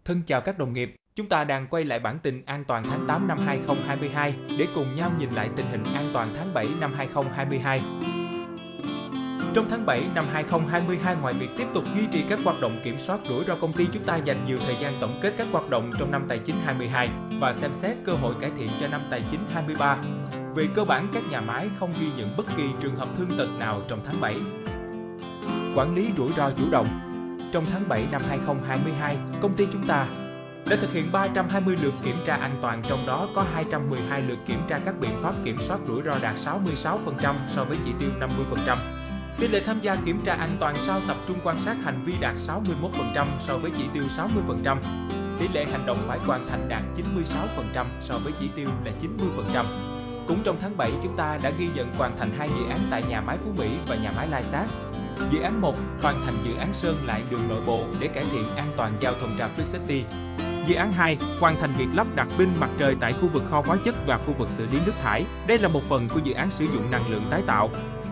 Thân chào các đồng nghiệp, chúng ta đang quay lại bản tin an toàn tháng 8 năm 2022 để cùng nhau nhìn lại tình hình an toàn tháng 7 năm 2022. Trong tháng 7 năm 2022, ngoài việc tiếp tục duy trì các hoạt động kiểm soát rủi ro, công ty chúng ta dành nhiều thời gian tổng kết các hoạt động trong năm tài chính 22 và xem xét cơ hội cải thiện cho năm tài chính 23. Về cơ bản, các nhà máy không ghi nhận bất kỳ trường hợp thương tật nào trong tháng 7. Quản lý rủi ro chủ động. Trong tháng 7 năm 2022, công ty chúng ta đã thực hiện 320 lượt kiểm tra an toàn, trong đó có 212 lượt kiểm tra các biện pháp kiểm soát rủi ro, đạt 66% so với chỉ tiêu 50%. Tỷ lệ tham gia kiểm tra an toàn sau tập trung quan sát hành vi đạt 61% so với chỉ tiêu 60%. Tỷ lệ hành động phải hoàn thành đạt 96% so với chỉ tiêu là 90%. Cũng trong tháng 7, chúng ta đã ghi nhận hoàn thành 2 dự án tại nhà máy Phú Mỹ và nhà máy Lai Sát. Dự án 1, hoàn thành dự án sơn lại đường nội bộ để cải thiện an toàn giao thông Traffic Safety. Dự án 2, hoàn thành việc lắp đặt pin mặt trời tại khu vực kho hóa chất và khu vực xử lý nước thải. Đây là một phần của dự án sử dụng năng lượng tái tạo.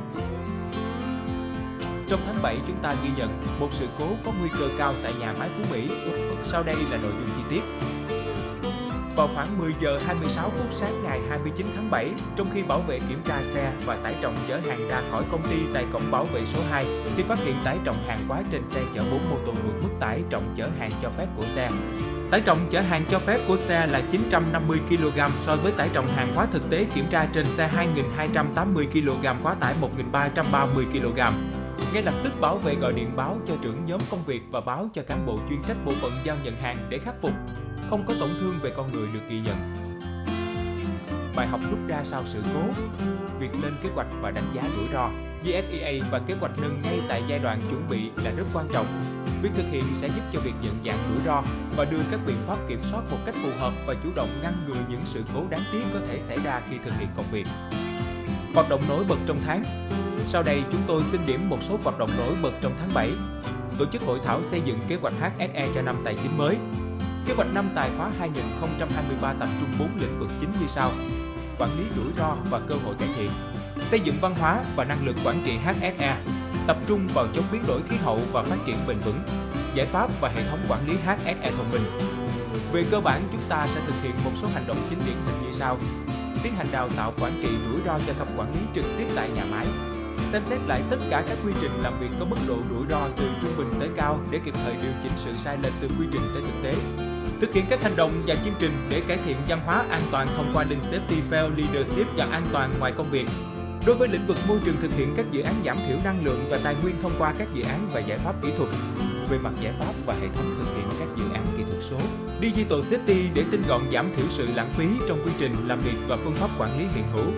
Trong tháng 7, chúng ta ghi nhận một sự cố có nguy cơ cao tại nhà máy Phú Mỹ. Sau đây là nội dung chi tiết. Vào khoảng 10 giờ 26 phút sáng ngày 29 tháng 7, trong khi bảo vệ kiểm tra xe và tải trọng chở hàng ra khỏi công ty tại cổng bảo vệ số 2, thì phát hiện tải trọng hàng quá trên xe chở 4 mô tô vượt mức tải trọng chở hàng cho phép của xe. Tải trọng chở hàng cho phép của xe là 950 kg so với tải trọng hàng hóa thực tế kiểm tra trên xe 2.280 kg, quá tải 1.330 kg. Ngay lập tức, bảo vệ gọi điện báo cho trưởng nhóm công việc và báo cho cán bộ chuyên trách bộ phận giao nhận hàng để khắc phục. Không có tổn thương về con người được ghi nhận. Bài học rút ra sau sự cố. Việc lên kế hoạch và đánh giá rủi ro, GSEA và kế hoạch nâng ngay tại giai đoạn chuẩn bị là rất quan trọng. Việc thực hiện sẽ giúp cho việc nhận dạng rủi ro và đưa các biện pháp kiểm soát một cách phù hợp và chủ động ngăn ngừa những sự cố đáng tiếc có thể xảy ra khi thực hiện công việc. Hoạt động nổi bật trong tháng. Sau đây chúng tôi xin điểm một số hoạt động nổi bật trong tháng 7. Tổ chức hội thảo xây dựng kế hoạch HSE cho năm tài chính mới. Kế hoạch năm tài khóa 2023 tập trung 4 lĩnh vực chính như sau: quản lý rủi ro và cơ hội cải thiện, xây dựng văn hóa và năng lực quản trị HSE, tập trung vào chống biến đổi khí hậu và phát triển bền vững, giải pháp và hệ thống quản lý HSE thông minh. Về cơ bản, chúng ta sẽ thực hiện một số hành động chính điển hình như sau: tiến hành đào tạo quản trị rủi ro cho cấp quản lý trực tiếp tại nhà máy, xem xét lại tất cả các quy trình làm việc có mức độ rủi ro từ trung bình tới cao để kịp thời điều chỉnh sự sai lệch từ quy trình tới thực tế. Thực hiện các hành động và chương trình để cải thiện văn hóa an toàn thông qua Lean Safety, Fair Leadership và an toàn ngoài công việc. Đối với lĩnh vực môi trường, thực hiện các dự án giảm thiểu năng lượng và tài nguyên thông qua các dự án và giải pháp kỹ thuật. Về mặt giải pháp và hệ thống, thực hiện các dự án kỹ thuật số, Digital Safety để tinh gọn, giảm thiểu sự lãng phí trong quy trình làm việc và phương pháp quản lý hiện hữu.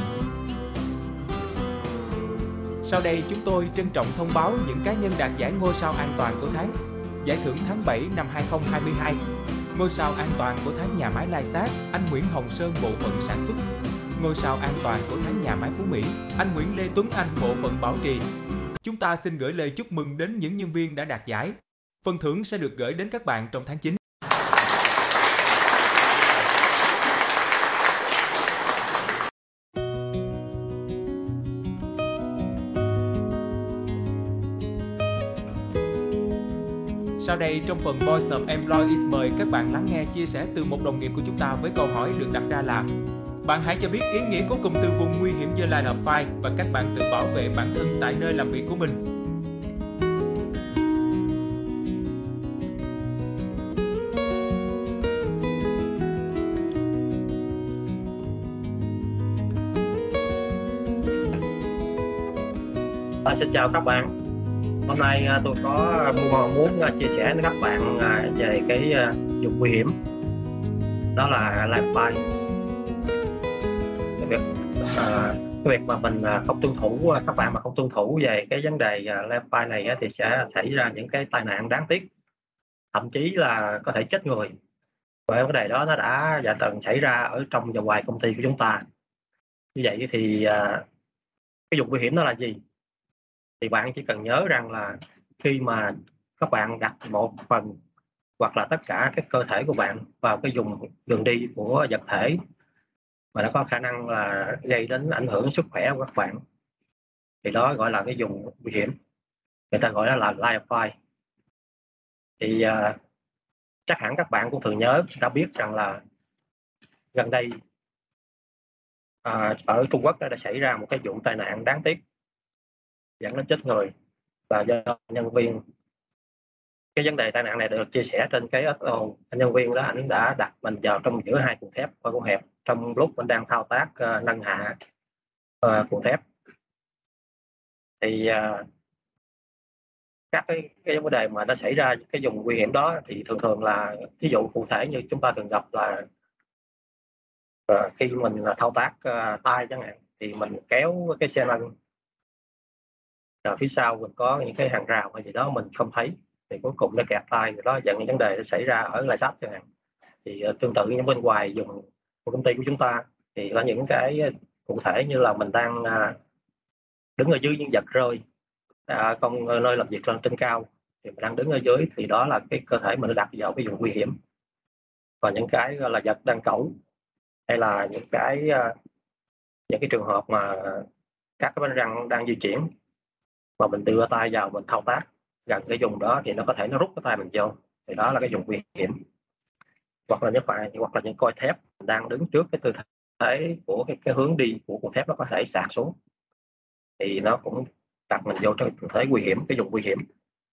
Sau đây chúng tôi trân trọng thông báo những cá nhân đạt giải ngôi sao an toàn của tháng. Giải thưởng tháng 7 năm 2022. Ngôi sao an toàn của tháng nhà máy Lai Sát, anh Nguyễn Hồng Sơn, bộ phận sản xuất. Ngôi sao an toàn của tháng nhà máy Phú Mỹ, anh Nguyễn Lê Tuấn Anh, bộ phận bảo trì. Chúng ta xin gửi lời chúc mừng đến những nhân viên đã đạt giải. Phần thưởng sẽ được gửi đến các bạn trong tháng 9. Sau đây, trong phần Voice of Employees, mời các bạn lắng nghe chia sẻ từ một đồng nghiệp của chúng ta với câu hỏi được đặt ra là: bạn hãy cho biết ý nghĩa của cụm từ vùng nguy hiểm The Line of Fire và cách bạn tự bảo vệ bản thân tại nơi làm việc của mình. Xin chào các bạn. Hôm nay tôi có muốn chia sẻ với các bạn về cái vùng nguy hiểm, đó là Line of Fire. Cái việc mà mình không tuân thủ, các bạn mà không tuân thủ về cái vấn đề Line of Fire này thì sẽ xảy ra những cái tai nạn đáng tiếc, thậm chí là có thể chết người. Và vấn đề đó nó đã và từng xảy ra ở trong và ngoài công ty của chúng ta. Như vậy thì cái vùng nguy hiểm đó là gì? Thì bạn chỉ cần nhớ rằng là khi mà các bạn đặt một phần hoặc là tất cả cái cơ thể của bạn vào cái vùng đường đi của vật thể mà nó có khả năng là gây đến ảnh hưởng sức khỏe của các bạn, thì đó gọi là cái vùng nguy hiểm, người ta gọi đó là Line of Fire. Thì Chắc hẳn các bạn cũng thường đã biết rằng là gần đây ở Trung Quốc đã xảy ra một cái vụ tai nạn đáng tiếc dẫn đến chết người, và do nhân viên. Cái vấn đề tai nạn này được chia sẻ trên cái SO. Nhân viên đó ảnh đã đặt mình vào trong giữa hai cuộn thép và cuộn hẹp trong lúc mình đang thao tác nâng hạ cuộn thép. Thì các cái vấn đề mà nó xảy ra cái vùng nguy hiểm đó thì thường là ví dụ cụ thể như chúng ta thường gặp là khi mình thao tác tay chẳng hạn, thì mình kéo cái xe nâng, phía sau mình có những cái hàng rào hay gì đó mình không thấy, thì cuối cùng nó kẹt tay, rồi đó dẫn đến vấn đề nó xảy ra ở lại sắt chẳng hạn. Thì tương tự như bên ngoài dùng của công ty của chúng ta thì có những cái cụ thể như là mình đang đứng ở dưới những vật rơi, nơi làm việc lên trên cao, thì mình đang đứng ở dưới, thì đó là cái cơ thể mình đặt vào cái vùng nguy hiểm. Và những cái là vật đang cẩu, hay là những cái trường hợp mà các cái bánh răng đang di chuyển mà mình đưa tay vào mình thao tác gần cái vùng đó, thì nó có thể nó rút cái tay mình vô, thì đó là cái vùng nguy hiểm. Hoặc là những coi thép đang đứng trước cái tư thế của cái hướng đi của con thép, nó có thể sạt xuống, thì nó cũng đặt mình vô trong tư thế nguy hiểm, cái vùng nguy hiểm.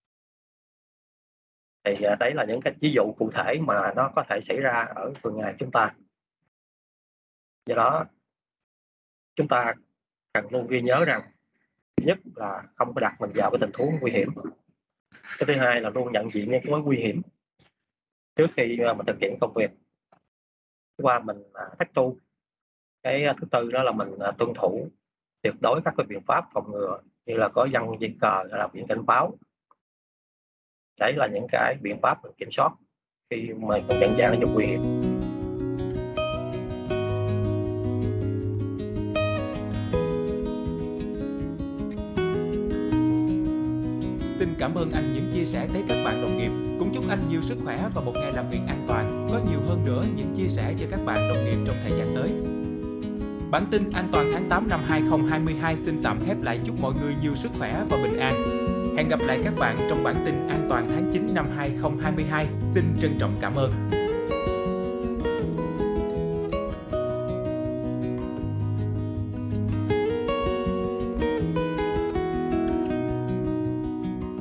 Thì đấy là những cái ví dụ cụ thể mà nó có thể xảy ra ở thường ngày chúng ta. Do đó chúng ta cần luôn ghi nhớ rằng, thứ nhất là không có đặt mình vào cái tình huống nguy hiểm. Cái thứ hai là luôn nhận diện những cái mối nguy hiểm trước khi mình thực hiện công việc. Qua mình thách tu. Cái thứ tư đó là mình tuân thủ tuyệt đối các cái biện pháp phòng ngừa, như là có dăng dây cờ, là biển cảnh báo. Đấy là những cái biện pháp mình kiểm soát khi mà mình nhận ra là vùng nguy hiểm. Xin cảm ơn anh những chia sẻ tới các bạn đồng nghiệp. Cũng chúc anh nhiều sức khỏe và một ngày làm việc an toàn. Có nhiều hơn nữa những chia sẻ cho các bạn đồng nghiệp trong thời gian tới. Bản tin an toàn tháng 8 năm 2022 xin tạm khép lại. Chúc mọi người nhiều sức khỏe và bình an. Hẹn gặp lại các bạn trong bản tin an toàn tháng 9 năm 2022. Xin trân trọng cảm ơn.